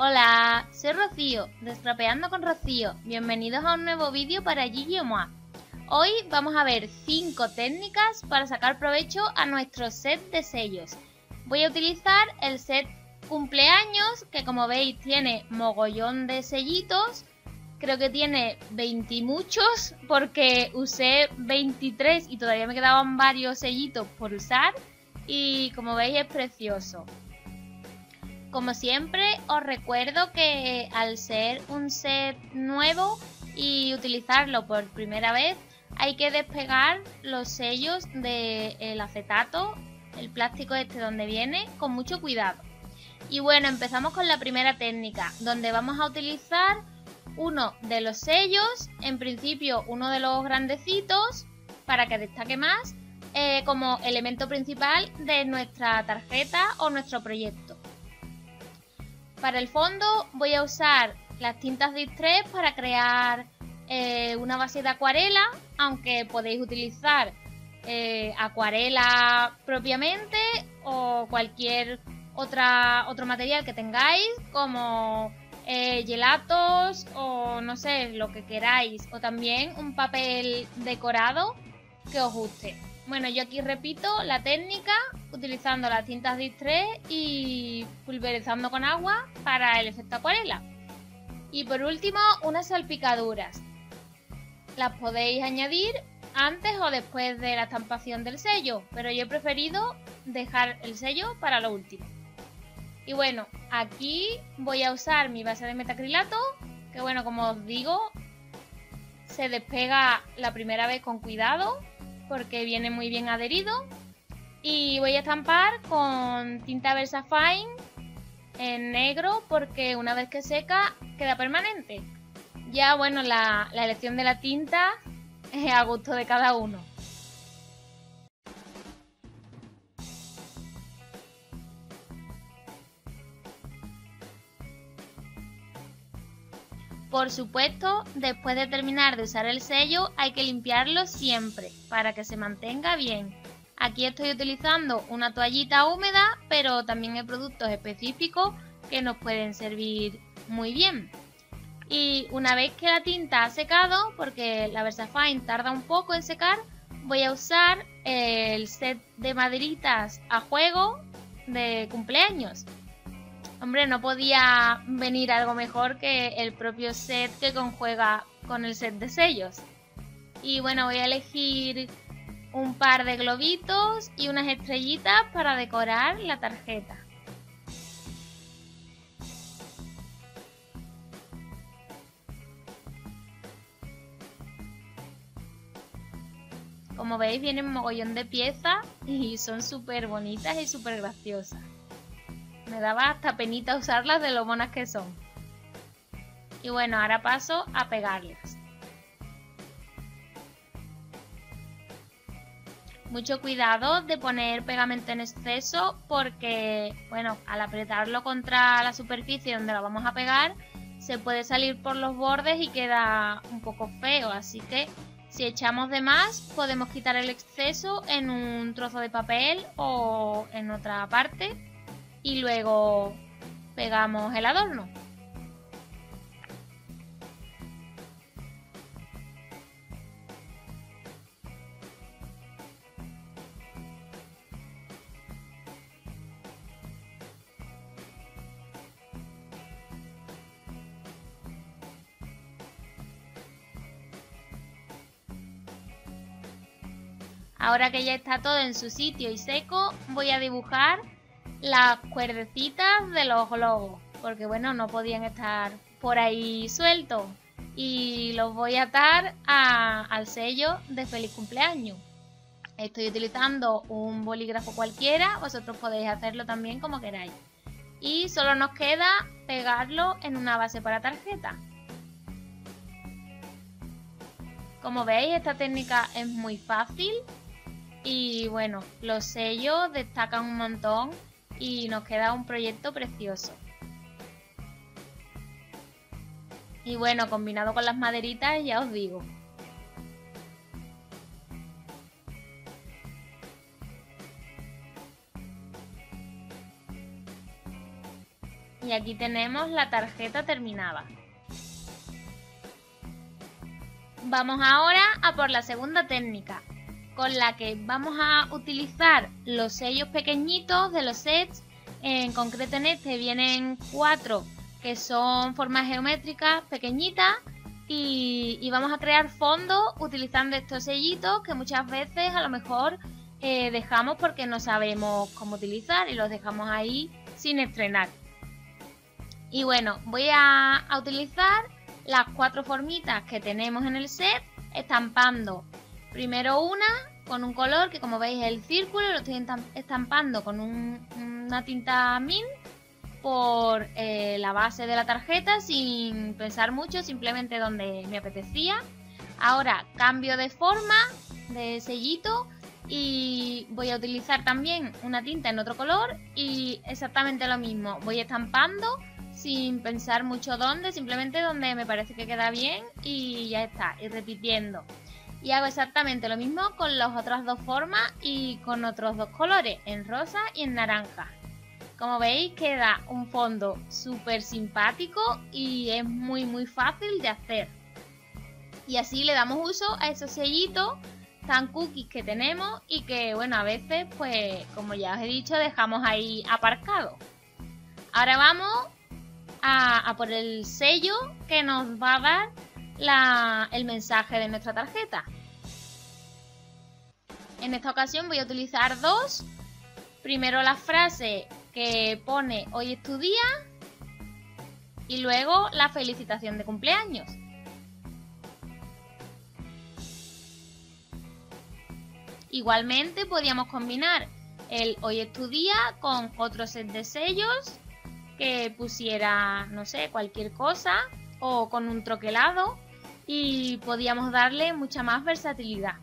Hola, soy Rocío, de Scrapeando con Rocío. Bienvenidos a un nuevo vídeo para Gigi o Moi. Hoy vamos a ver 5 técnicas para sacar provecho a nuestro set de sellos. Voy a utilizar el set cumpleaños, que como veis tiene mogollón de sellitos. Creo que tiene 20 y muchos, porque usé 23 y todavía me quedaban varios sellitos por usar. Y como veis es precioso. Como siempre, os recuerdo que al ser un set nuevo y utilizarlo por primera vez, hay que despegar los sellos del acetato, el plástico este donde viene, con mucho cuidado. Y bueno, empezamos con la primera técnica, donde vamos a utilizar uno de los sellos, en principio uno de los grandecitos, para que destaque más, como elemento principal de nuestra tarjeta o nuestro proyecto. Para el fondo voy a usar las tintas Distress para crear una base de acuarela, aunque podéis utilizar acuarela propiamente o cualquier otro material que tengáis, como gelatos o no sé, lo que queráis, o también un papel decorado que os guste. Bueno, yo aquí repito la técnica utilizando las tintas Distress y pulverizando con agua para el efecto acuarela. Y por último, unas salpicaduras. Las podéis añadir antes o después de la estampación del sello, pero yo he preferido dejar el sello para lo último. Y bueno, aquí voy a usar mi base de metacrilato, que bueno, como os digo, se despega la primera vez con cuidado, porque viene muy bien adherido. Y voy a estampar con tinta VersaFine en negro, porque una vez que seca queda permanente. Ya bueno, la elección de la tinta es a gusto de cada uno. Por supuesto, después de terminar de usar el sello hay que limpiarlo siempre para que se mantenga bien. Aquí estoy utilizando una toallita húmeda, pero también hay productos específicos que nos pueden servir muy bien. Y una vez que la tinta ha secado, porque la VersaFine tarda un poco en secar, voy a usar el set de maderitas a juego de cumpleaños. Hombre, no podía venir algo mejor que el propio set que conjuega con el set de sellos. Y bueno, voy a elegir un par de globitos y unas estrellitas para decorar la tarjeta. Como veis, vienen un mogollón de piezas y son súper bonitas y súper graciosas. Me daba hasta penita usarlas de lo monas que son. Y bueno, ahora paso a pegarlas. Mucho cuidado de poner pegamento en exceso, porque bueno, al apretarlo contra la superficie donde lo vamos a pegar, se puede salir por los bordes y queda un poco feo. Así que si echamos de más, podemos quitar el exceso en un trozo de papel o en otra parte y luego pegamos el adorno. Ahora que ya está todo en su sitio y seco, voy a dibujar las cuerdecitas de los globos, porque bueno, no podían estar por ahí sueltos, y los voy a atar al sello de feliz cumpleaños. Estoy utilizando un bolígrafo cualquiera, vosotros podéis hacerlo también como queráis. Y solo nos queda pegarlo en una base para tarjeta. Como veis, esta técnica es muy fácil. Y bueno, los sellos destacan un montón y nos queda un proyecto precioso. Y bueno, combinado con las maderitas, ya os digo. Y aquí tenemos la tarjeta terminada. Vamos ahora a por la segunda técnica, con la que vamos a utilizar los sellos pequeñitos de los sets. En concreto en este vienen 4 que son formas geométricas pequeñitas y vamos a crear fondos utilizando estos sellitos que muchas veces a lo mejor dejamos porque no sabemos cómo utilizar y los dejamos ahí sin estrenar. Y bueno, voy a utilizar las 4 formitas que tenemos en el set, estampando primero una con un color que, como veis, es el círculo. Lo estoy estampando con una tinta mint por la base de la tarjeta sin pensar mucho, simplemente donde me apetecía. Ahora cambio de forma de sellito y voy a utilizar también una tinta en otro color y exactamente lo mismo, voy estampando sin pensar mucho dónde, simplemente donde me parece que queda bien y ya está, y repitiendo. Y hago exactamente lo mismo con las otras 2 formas y con otros 2 colores, en rosa y en naranja. Como veis, queda un fondo súper simpático y es muy fácil de hacer. Y así le damos uso a esos sellitos tan cookies que tenemos y que, bueno, a veces, pues, como ya os he dicho, dejamos ahí aparcado. Ahora vamos a por el sello que nos va a dar el mensaje de nuestra tarjeta. En esta ocasión voy a utilizar 2. Primero la frase que pone "hoy es tu día" y luego la felicitación de cumpleaños. Igualmente podríamos combinar el "hoy es tu día" con otro set de sellos que pusiera, no sé, cualquier cosa o con un troquelado y podíamos darle mucha más versatilidad.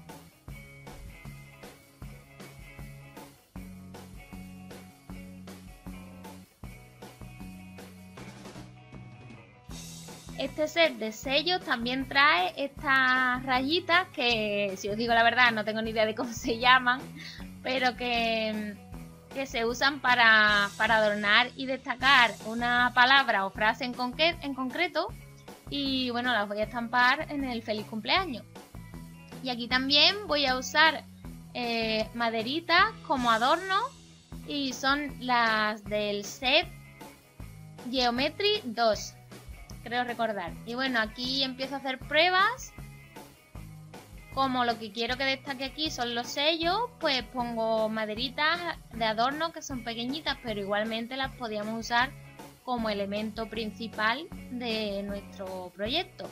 Este set de sellos también trae estas rayitas que, si os digo la verdad, no tengo ni idea de cómo se llaman, pero que se usan para adornar y destacar una palabra o frase en concreto. Y bueno, las voy a estampar en el feliz cumpleaños. Y aquí también voy a usar maderitas como adorno y son las del set Geometry 2. Creo recordar. Y bueno, aquí empiezo a hacer pruebas. Como lo que quiero que destaque aquí son los sellos, pues pongo maderitas de adorno que son pequeñitas, pero igualmente las podíamos usar como elemento principal de nuestro proyecto.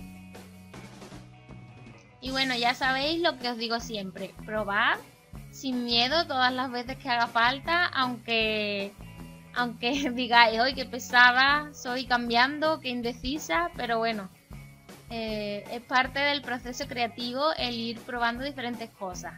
Y bueno, ya sabéis lo que os digo siempre, probad sin miedo todas las veces que haga falta, aunque digáis, hoy qué pesada, soy cambiando, qué indecisa, pero bueno, es parte del proceso creativo el ir probando diferentes cosas.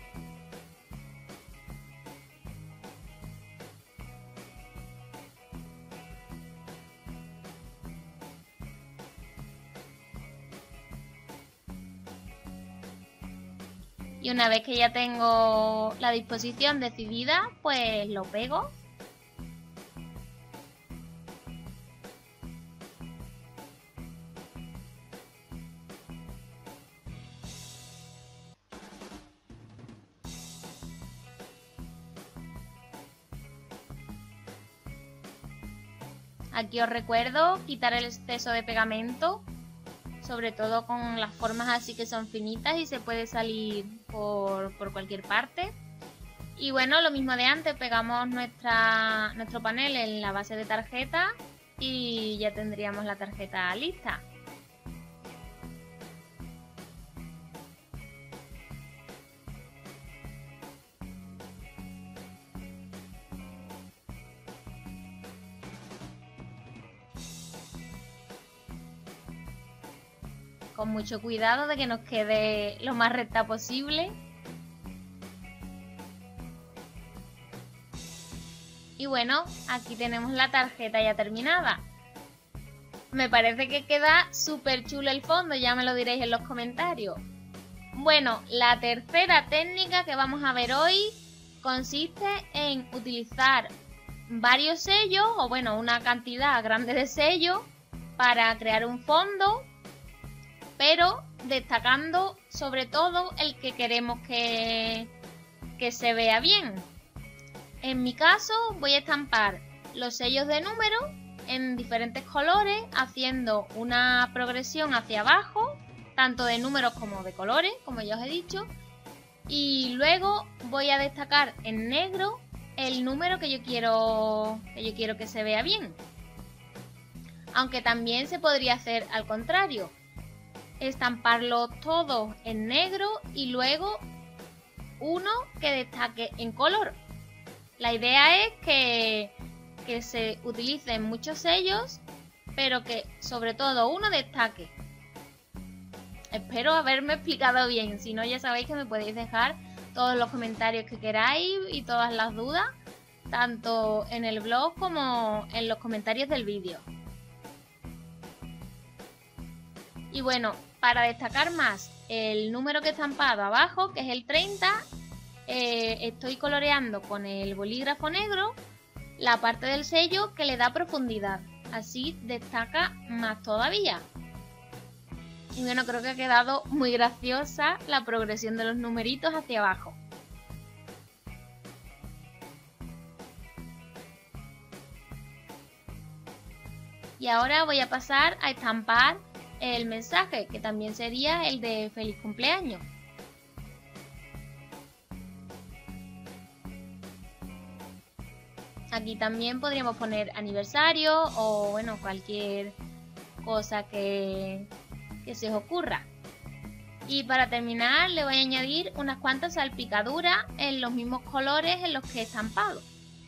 Y una vez que ya tengo la disposición decidida, pues lo pego. Aquí os recuerdo quitar el exceso de pegamento, sobre todo con las formas así que son finitas y se puede salir por cualquier parte. Y bueno, lo mismo de antes, pegamos nuestro panel en la base de tarjeta y ya tendríamos la tarjeta lista. Con mucho cuidado de que nos quede lo más recta posible. Y bueno, aquí tenemos la tarjeta ya terminada. Me parece que queda súper chulo el fondo, ya me lo diréis en los comentarios. Bueno, la tercera técnica que vamos a ver hoy consiste en utilizar varios sellos, o bueno, una cantidad grande de sellos para crear un fondo, pero destacando sobre todo el que queremos que se vea bien. En mi caso voy a estampar los sellos de número en diferentes colores, haciendo una progresión hacia abajo, tanto de números como de colores, como ya os he dicho, y luego voy a destacar en negro el número que yo quiero que se vea bien. Aunque también se podría hacer al contrario, estamparlo todo en negro y luego uno que destaque en color. La idea es que se utilicen muchos sellos, pero que sobre todo uno destaque. Espero haberme explicado bien, si no ya sabéis que me podéis dejar todos los comentarios que queráis y todas las dudas, tanto en el blog como en los comentarios del vídeo. Y bueno, para destacar más el número que he estampado abajo, que es el 30, estoy coloreando con el bolígrafo negro la parte del sello que le da profundidad, así destaca más todavía. Y bueno, creo que ha quedado muy graciosa la progresión de los numeritos hacia abajo. Y ahora voy a pasar a estampar el mensaje, que también sería el de feliz cumpleaños. Aquí también podríamos poner aniversario o bueno, cualquier cosa que se os ocurra. Y para terminar le voy a añadir unas cuantas salpicaduras en los mismos colores en los que he estampado.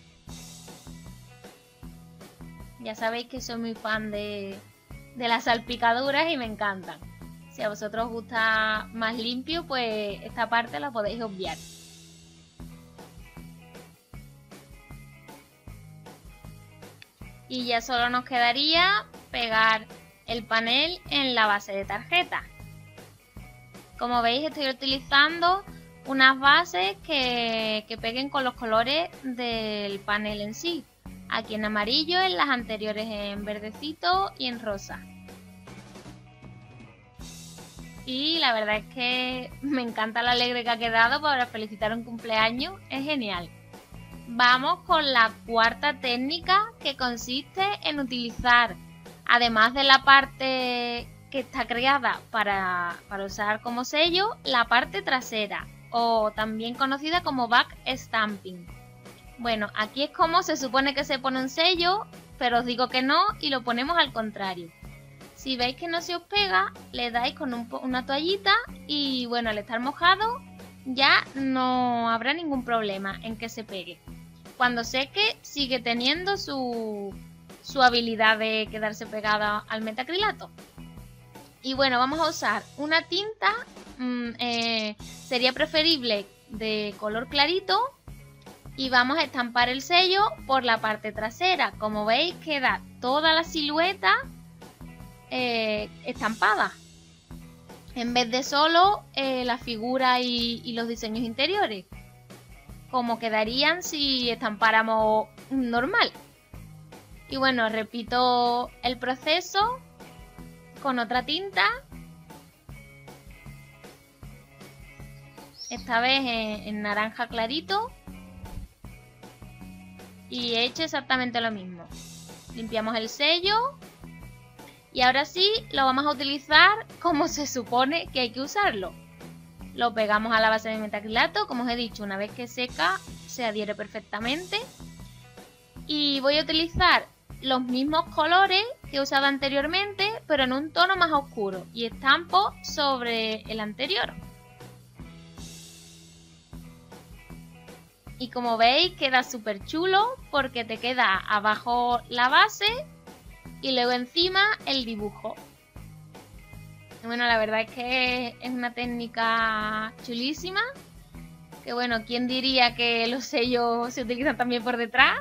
Ya sabéis que soy muy fan de las salpicaduras y me encantan. Si a vosotros os gusta más limpio, pues esta parte la podéis obviar. Y ya solo nos quedaría pegar el panel en la base de tarjeta. Como veis, estoy utilizando unas bases que peguen con los colores del panel en sí. Aquí en amarillo, en las anteriores en verdecito y en rosa. Y la verdad es que me encanta lo alegre que ha quedado para felicitar un cumpleaños, es genial. Vamos con la cuarta técnica, que consiste en utilizar, además de la parte que está creada para usar como sello, la parte trasera, o también conocida como back stamping. Bueno, aquí es como se supone que se pone un sello, pero os digo que no y lo ponemos al contrario. Si veis que no se os pega, le dais con una toallita y bueno, al estar mojado ya no habrá ningún problema en que se pegue. Cuando seque sigue teniendo su habilidad de quedarse pegada al metacrilato. Y bueno, vamos a usar una tinta, sería preferible de color clarito, y vamos a estampar el sello por la parte trasera. Como veis, queda toda la silueta estampada, en vez de solo la figura y los diseños interiores, como quedarían si estampáramos normal. Y bueno, repito el proceso con otra tinta, esta vez en naranja clarito, y he hecho exactamente lo mismo. Limpiamos el sello y ahora sí lo vamos a utilizar como se supone que hay que usarlo. Lo pegamos a la base de metacrilato, como os he dicho, una vez que seca se adhiere perfectamente. Y voy a utilizar los mismos colores que he usado anteriormente, pero en un tono más oscuro, y estampo sobre el anterior. Y como veis queda súper chulo porque te queda abajo la base y luego encima el dibujo. Bueno, la verdad es que es una técnica chulísima. Que bueno, ¿quién diría que los sellos se utilizan también por detrás?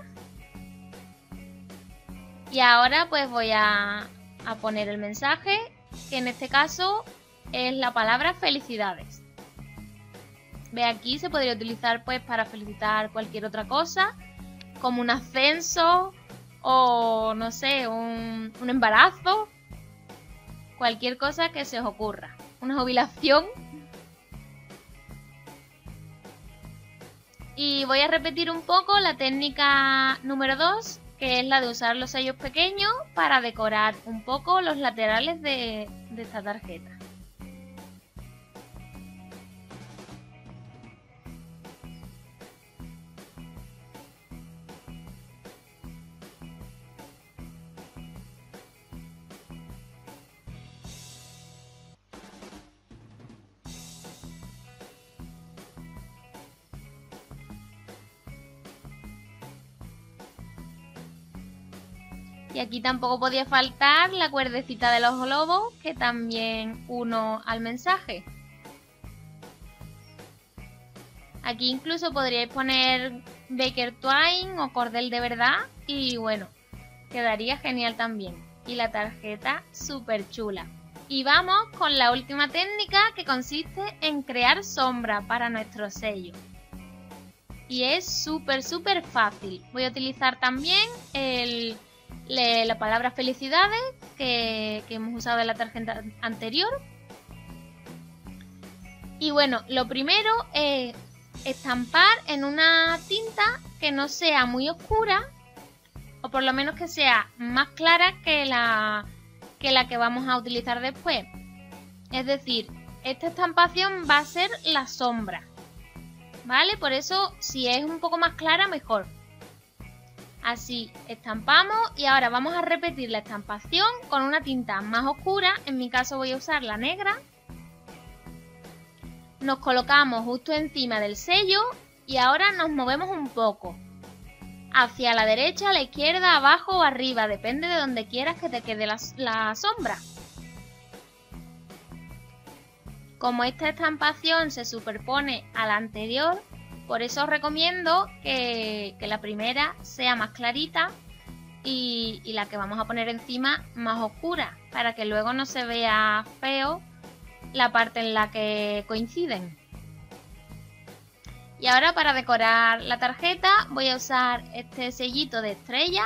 Y ahora pues voy a poner el mensaje, que en este caso es la palabra felicidades. Ve, aquí se podría utilizar pues para felicitar cualquier otra cosa, como un ascenso o no sé, un embarazo, cualquier cosa que se os ocurra, una jubilación. Y voy a repetir un poco la técnica número 2, que es la de usar los sellos pequeños para decorar un poco los laterales de esta tarjeta. Y aquí tampoco podía faltar la cuerdecita de los globos, que también uno al mensaje. Aquí incluso podríais poner Baker Twine o cordel de verdad y bueno, quedaría genial también. Y la tarjeta súper chula. Y vamos con la última técnica, que consiste en crear sombra para nuestro sello. Y es súper fácil. Voy a utilizar también la palabra felicidades que hemos usado en la tarjeta anterior. Y bueno, lo primero es estampar en una tinta que no sea muy oscura, o por lo menos que sea más clara que la que vamos a utilizar después. Es decir, esta estampación va a ser la sombra, ¿vale? Por eso, si es un poco más clara, mejor. Así estampamos y ahora vamos a repetir la estampación con una tinta más oscura. En mi caso voy a usar la negra. Nos colocamos justo encima del sello y ahora nos movemos un poco. Hacia la derecha, a la izquierda, abajo o arriba, depende de donde quieras que te quede la sombra. Como esta estampación se superpone a la anterior, por eso os recomiendo que la primera sea más clarita y la que vamos a poner encima más oscura, para que luego no se vea feo la parte en la que coinciden. Y ahora, para decorar la tarjeta, voy a usar este sellito de estrella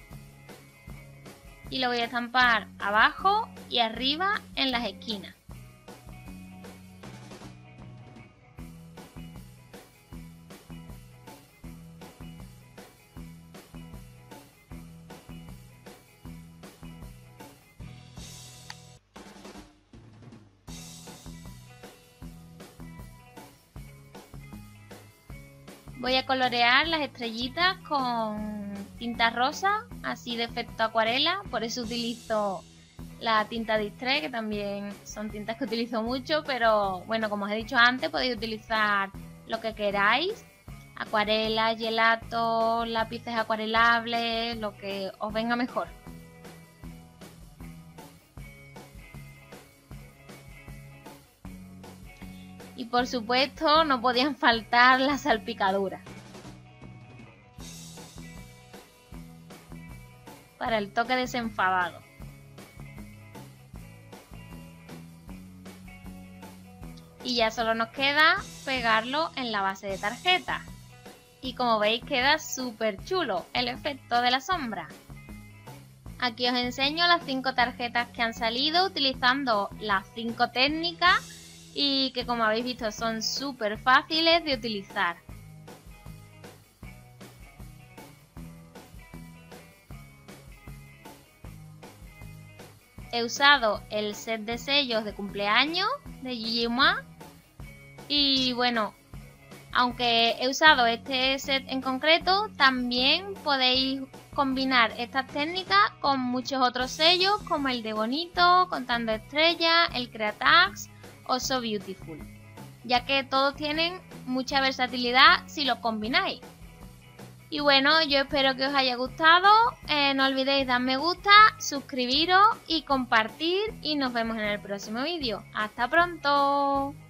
y lo voy a estampar abajo y arriba en las esquinas. Voy a colorear las estrellitas con tinta rosa, así de efecto acuarela, por eso utilizo la tinta Distress, que también son tintas que utilizo mucho, pero bueno, como os he dicho antes, podéis utilizar lo que queráis, acuarela, gelato, lápices acuarelables, lo que os venga mejor. Y por supuesto no podían faltar las salpicaduras. Para el toque desenfadado. Y ya solo nos queda pegarlo en la base de tarjeta. Y como veis queda súper chulo el efecto de la sombra. Aquí os enseño las 5 tarjetas que han salido utilizando las 5 técnicas. Y que, como habéis visto, son súper fáciles de utilizar. He usado el set de sellos de cumpleaños de Gigi Moi. Y bueno, aunque he usado este set en concreto, también podéis combinar estas técnicas con muchos otros sellos, como el de Bonito, Contando Estrellas, el Creatax o So Beautiful, ya que todos tienen mucha versatilidad si los combináis. Y bueno, yo espero que os haya gustado, no olvidéis dar me gusta, suscribiros y compartir, y nos vemos en el próximo vídeo. ¡Hasta pronto!